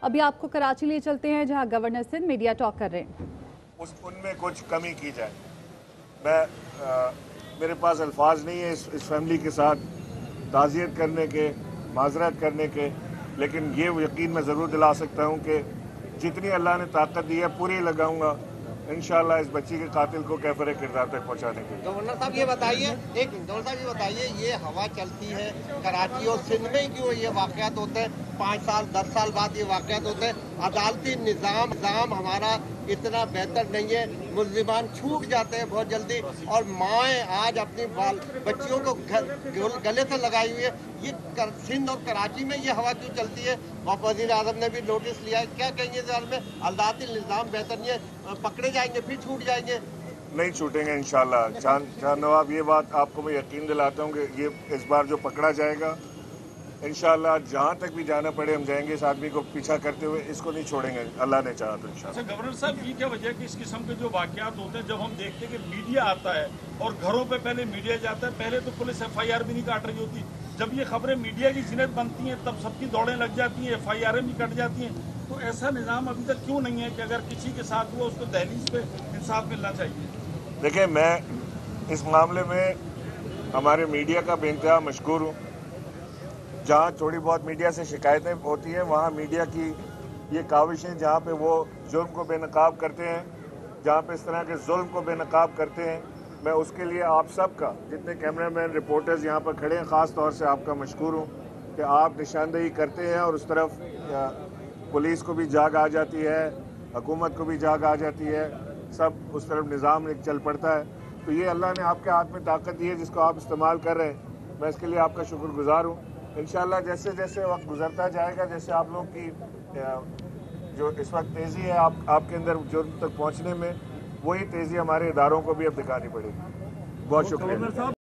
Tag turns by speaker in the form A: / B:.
A: अभी आपको कराची ले चलते हैं जहां गवर्नर सिंध मीडिया टॉक कर रहे हैं।
B: उनमें कुछ कमी की जाए। मेरे पास अल्फाज नहीं है इस फैमिली के साथ ताज़ियत करने के, माजरत करने के, लेकिन ये यकीन मैं ज़रूर दिला सकता हूँ कि जितनी अल्लाह ने ताकत दी है पूरी लगाऊंगा इंशाअल्लाह इस बच्ची के कातिल को कैफरे किरदार तक पहुँचाने के लिए।
C: गवर्नर साहब ये बताइए, ये हवा चलती है कराची और सिंध में क्यों ये वाक़यात होते हैं? 5 साल 10 साल बाद ये वाक़यात होते हैं। अदालती निज़ाम हमारा इतना बेहतर नहीं है, मुल्ज़िमान छूट जाते हैं बहुत जल्दी और माएँ आज अपनी बच्चियों को गले से लगाई हुई है। ये सिंध और कराची में ये हवा क्यों चलती है? और वज़ीर आज़म ने भी नोटिस लिया है। क्या कहेंगे इस बारे में? अदालती निज़ाम बेहतर नहीं है, पकड़े जाएंगे फिर छूट जाएंगे।
B: नहीं छूटेंगे इंशाअल्लाह। चांद नवाब, ये बात आपको मैं यकीन दिलाता हूँ कि ये इस बार जो पकड़ा जाएगा इंशाअल्लाह जहाँ तक भी जाना पड़े हम जाएंगे। इस आदमी को पीछा करते हुए इसको नहीं छोड़ेंगे, अल्लाह ने चाहा तो इंशाअल्लाह।
D: अच्छा गवर्नर साहब, ये क्या वजह है कि इस किस्म के जो वाक़यात होते हैं, जब हम देखते हैं कि मीडिया आता है और घरों पे पहले मीडिया जाता है, पहले तो पुलिस FIR भी नहीं काट रही होती, जब ये खबरें मीडिया की जिन्नत बनती हैं तब सबकी दौड़ें लग जाती हैं, FIR भी कट जाती हैं। तो ऐसा निज़ाम अभी तक क्यों नहीं है कि अगर किसी के साथ हुआ उसको दहलीज पे इंसाफ मिलना चाहिए?
B: देखिए, मैं इस मामले में हमारे मीडिया का बेइंतहा मशकूर हूँ। जहाँ थोड़ी बहुत मीडिया से शिकायतें होती हैं वहाँ मीडिया की ये काविशें, जहाँ पे वो जुल्म को बेनकाब करते हैं, जहाँ पे इस तरह के जुल्म को बेनकाब करते हैं, मैं उसके लिए आप सब का, जितने कैमरामैन रिपोर्टर्स यहाँ पर खड़े हैं, ख़ास तौर से आपका मशकूर हूँ कि आप निशानदेही करते हैं और उस तरफ पुलिस को भी जाग आ जाती है, हुकूमत को भी जाग आ जाती है, सब उस तरफ निज़ाम एक चल पड़ता है। तो ये अल्लाह ने आपके हाथ में ताकत दी है जिसको आप इस्तेमाल कर रहे हैं। मैं इसके लिए आपका शुक्रगुजार हूँ। इंशाअल्लाह जैसे जैसे वक्त गुजरता जाएगा, जैसे आप लोग की जो इस वक्त तेज़ी है आपके अंदर जुर्म तक पहुँचने में, वही तेज़ी हमारे इदारों को भी अब दिखानी पड़ेगी। बहुत शुक्रिया।